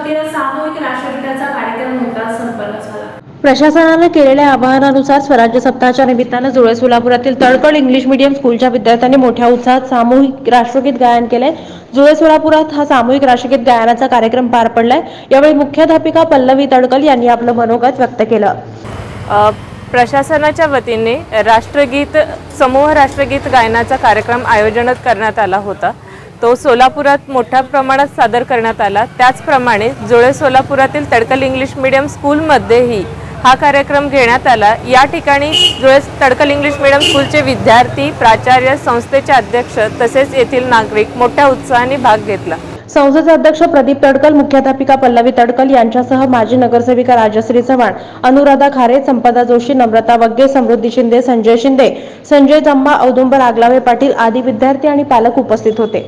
वतीने सामूहिक राष्ट्रगीताचा कार्यक्रम मोठा संपन्न झाला। प्रशासनाने केलेल्या आवाहनानुसार स्वराज्य सप्ताहाच्या निमित्तानं जुळे सोलापुरातील तळकल इंग्लिश मीडियम स्कूलच्या विद्यार्थ्यांनी मोठ्या उत्साहात सामूहिक राष्ट्रगीत गायन केले। जुळे सोलापुरात हा सामूहिक राष्ट्रगीत गायनाचा कार्यक्रम पार पडलाय। यावेळी मुख्याध्यापिका पल्लवी तळकल यांनी आपलं मनोगत व्यक्त केलं। प्रशासनाच्या वतीने राष्ट्रगीत समूह राष्ट्रगीत गायनाचा कार्यक्रम आयोजन करण्यात आला होता। तो सोलापुरात मोठ्या प्रमाणात सादर करण्यात आला। त्याचप्रमाणे जुळे सोलापुरातील तळकल इंग्लिश मीडियम स्कूलमध्येही हा कार्यक्रम घेण्यात आला। या ठिकाणी जुळे तळकल इंग्लिश मीडियम स्कूलचे विद्यार्थी, प्राचार्य, संस्थेचे अध्यक्ष तसेच येथील नागरिक मोठ्या उत्साहाने भाग घेतला। संस्थेचे अध्यक्ष प्रदीप तळकल, मुख्याध्यापिका पल्लवी तळकल यांच्यासह माजी नगरसेविका राजश्री चव्हाण, अनुराधा खारे, संपदा जोशी, नम्रता वग्गे, समृद्धी शिंदे, संजय शिंदे, संजय जम्मा, औदुंबर आगलावे पाटील आदी विद्यार्थी आणि पालक उपस्थित होते।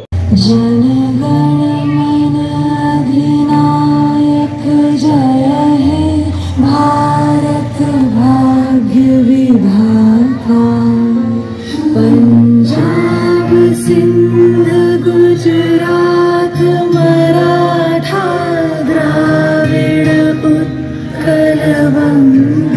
पंजाब सिंध गुजरात मराठा द्राविड उत्कल वंग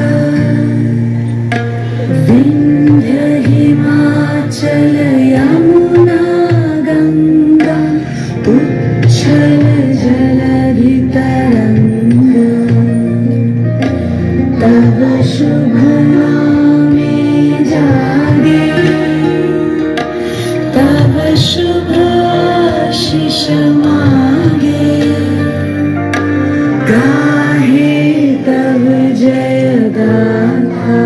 विंध्य हिमाचल यमुना गंगा उच्छल जलधि तरंग तब शुभ नामे जागे तब शुभ आशीष मांगे गाहे तब जय गाथा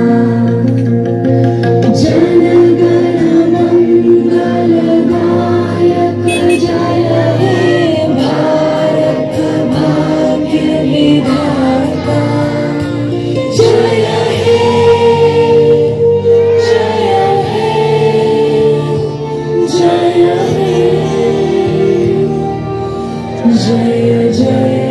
जन गण मंगल गायक जय हे भारत भाग्य विधाता जय हे जय हे जय हे जय जय